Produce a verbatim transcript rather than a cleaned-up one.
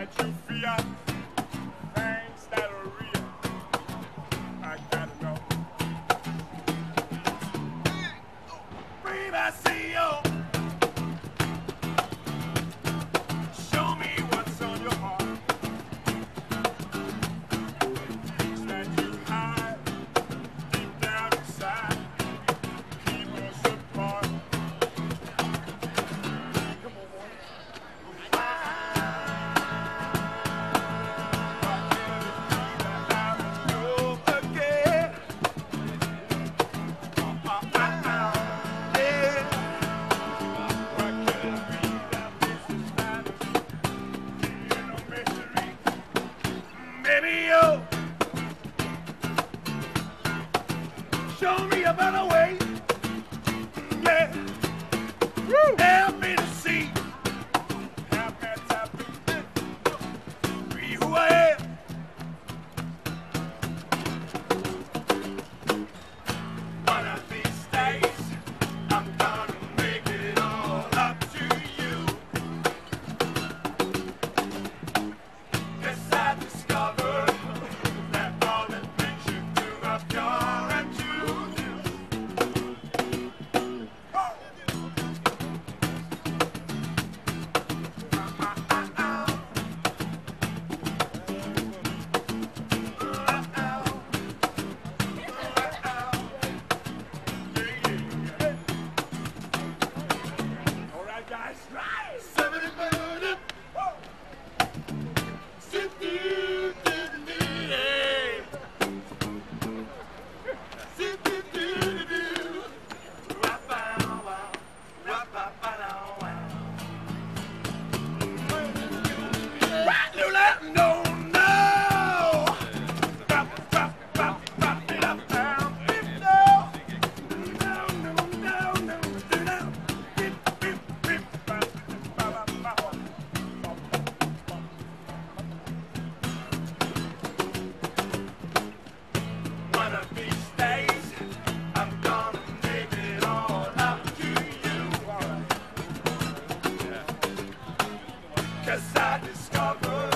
that you feel, things that are real. I gotta know. Baby, I see you. Show me what's on your heart. Things that you hide deep down inside. Keep us apart. Come on, boy. Baby, you show me a better way. Yeah, woo. Help me to see. Help me to be who I am. One of these days, I'm gonna make it all up to you. 'Cause I discovered that all the things you do are pure and true. Oh. All right, guys. Right. Seventy minutes. Whoa. Sit you to me. Sit you to do. Wah-ba-wow. Wah-ba-ba-dow-wow. Right, do that. No, no. Bop, bop, bop, bop it up, down. Bip, no. No, no, no, no. Do that. Bip, bip, bip, bop, bop, bop, bop. One of these days, I'm gonna make it all up to you. All right. 'Cause I discovered